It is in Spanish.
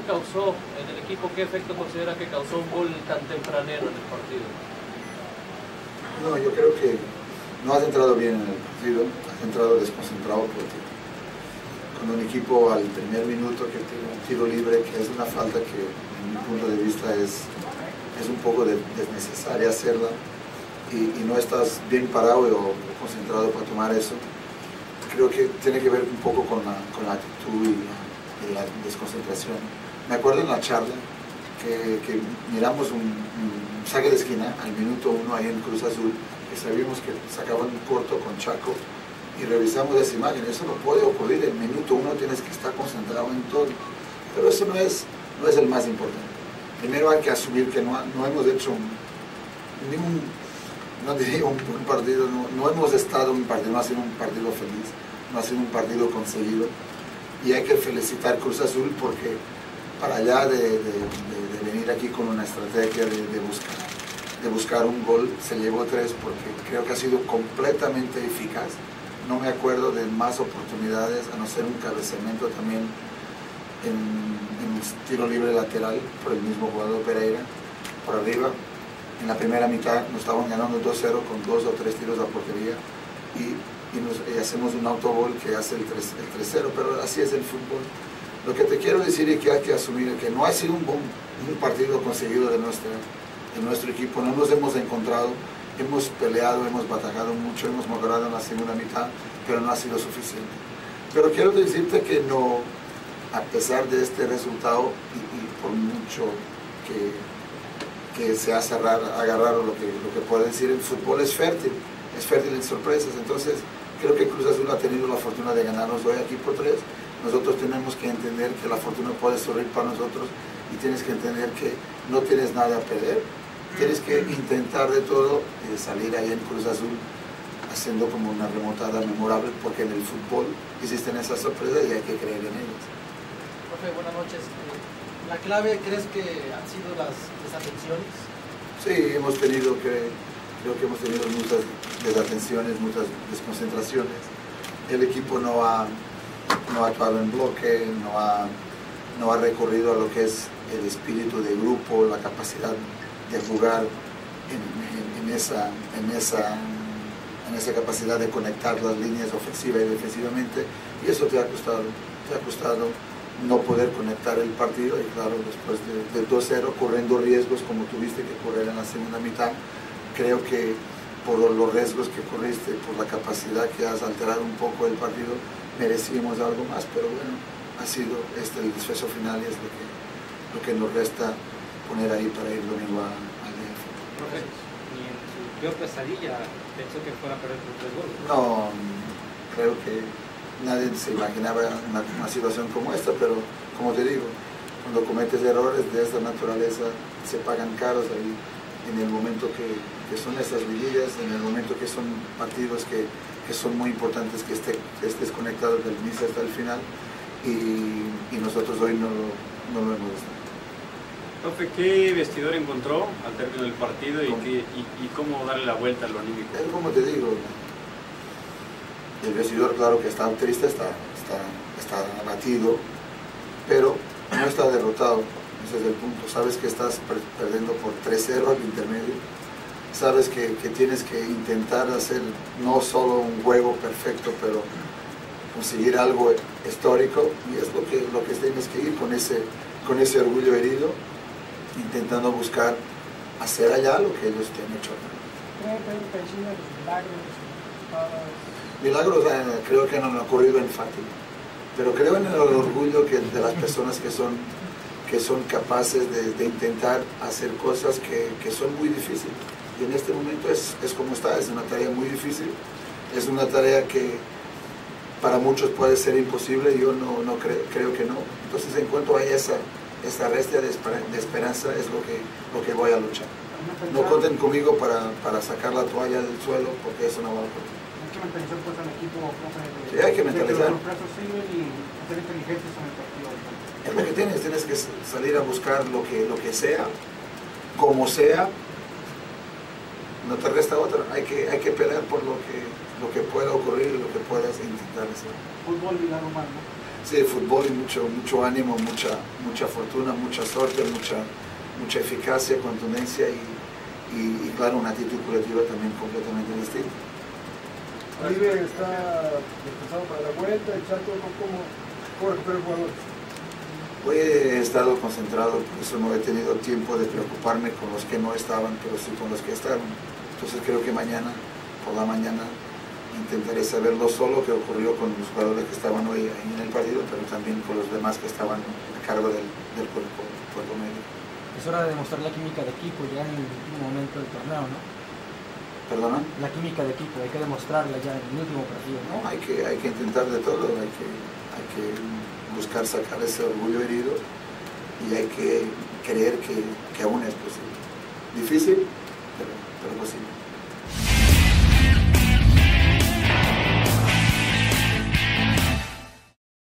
causó en el equipo? ¿Qué efecto considera que causó un gol tan tempranero en el partido? No, yo creo que no has entrado bien en el partido, has entrado desconcentrado porque cuando un equipo al primer minuto que tiene un tiro libre, que es una falta que en mi punto de vista es un poco desnecesaria hacerla, y no estás bien parado o concentrado para tomar eso, creo que tiene que ver un poco con la actitud y la desconcentración. Me acuerdo en la charla que miramos un saque de esquina al minuto 1 ahí en Cruz Azul, que sabíamos que sacaban un corto con Chaco, y revisamos esa imagen. Eso no puede ocurrir, en minuto 1 tienes que estar concentrado en todo, pero eso no es el más importante. Primero hay que asumir que no hemos hecho no diría un partido, no hemos estado en un partido, no ha sido un partido feliz, no ha sido un partido conseguido, y hay que felicitar Cruz Azul porque para allá de venir aquí con una estrategia de buscar un gol, se llevó 3 porque creo que ha sido completamente eficaz. No me acuerdo de más oportunidades, a no ser un cabeceamiento también en tiro libre lateral por el mismo jugador Pereira, por arriba. En la primera mitad nos estaban ganando 2-0 con 2 o 3 tiros a portería y hacemos un autogol que hace el 3-0, pero así es el fútbol. Lo que te quiero decir es que hay que asumir que no ha sido un partido conseguido de nuestro equipo, no nos hemos encontrado, hemos peleado, hemos batallado mucho, hemos mejorado en la segunda mitad, pero no ha sido suficiente. Pero quiero decirte que no, a pesar de este resultado y por mucho que se hace agarrar lo que puede decir, el fútbol es fértil en sorpresas. Entonces creo que Cruz Azul ha tenido la fortuna de ganarnos hoy aquí por 3. Nosotros tenemos que entender que la fortuna puede sonreír para nosotros y tienes que entender que no tienes nada a perder, tienes que intentar de todo salir ahí en Cruz Azul haciendo como una remontada memorable, porque en el fútbol existen esas sorpresas y hay que creer en ellas. Profe, buenas noches. ¿La clave crees que han sido las desatenciones? Sí, creo que hemos tenido muchas desatenciones, muchas desconcentraciones. El equipo no ha actuado en bloque, no ha recurrido a lo que es el espíritu de grupo, la capacidad de jugar en esa capacidad de conectar las líneas ofensiva y defensivamente, y eso te ha costado no poder conectar el partido. Y claro, después del 2-0, corriendo riesgos como tuviste que correr en la segunda mitad, creo que por los riesgos que corriste, por la capacidad que has alterado un poco el partido, merecíamos algo más, pero bueno, ha sido el desfecho final y es lo que nos resta poner ahí para ir domingo al DF. Profe, ni en su peor pesadilla pensó que fuera a perder por 3 goles. No, creo que nadie se imaginaba una situación como esta, pero como te digo, cuando cometes errores de esta naturaleza se pagan caros ahí en el momento que son estas liguillas, en el momento que son partidos que son muy importantes, que estés conectado desde el inicio hasta el final, y nosotros hoy no lo hemos estado. Profe, ¿qué vestidor encontró al término del partido y cómo darle la vuelta a lo anímico? Es como te digo, el vestidor claro que está triste, está abatido, pero no está derrotado. Ese es el punto. Sabes que estás perdiendo por 3-0 al intermedio, sabes que tienes que intentar hacer no solo un juego perfecto, pero conseguir algo histórico, y es lo que tienes que ir con ese orgullo herido, intentando buscar hacer allá lo que ellos te han hecho. Milagros creo que no han ocurrido en Fátima, pero creo en el orgullo de las personas que son capaces de intentar hacer cosas que son muy difíciles. Y en este momento es como está, es una tarea muy difícil, es una tarea que para muchos puede ser imposible, yo no creo que no. Entonces en cuanto a esa resta de esperanza es lo que voy a luchar. No cuenten conmigo para sacar la toalla del suelo, porque eso no va a ocurrir. Hay que mentalizar pues al equipo, sí, hay que mentalizar. Los sorpresas siguen y ser inteligentes en el partido. Es lo que tienes que salir a buscar lo que sea, como sea, no te resta otra. Hay que pelear por lo que pueda ocurrir y lo que puedas intentar hacer. Fútbol milagro humano. Sí, fútbol y mucho ánimo, mucha fortuna, mucha suerte, mucha eficacia, contundencia y claro, una actitud colectiva también completamente distinta. Oribe está descansado para la vuelta, el Chato, ¿cómo recupera el jugador? Hoy he estado concentrado, por eso no he tenido tiempo de preocuparme con los que no estaban, pero sí con los que estaban. Entonces creo que mañana, por la mañana, intentaré saber no solo qué ocurrió con los jugadores que estaban hoy en el partido, pero también con los demás que estaban a cargo del cuerpo médico. Es hora de demostrar la química de equipo ya en el último momento del torneo, ¿no? ¿Perdona? La química de equipo, hay que demostrarla ya en el último partido, ¿no? Hay que intentar de todo, hay que buscar sacar ese orgullo herido y hay que creer que aún es posible. Difícil, pero posible.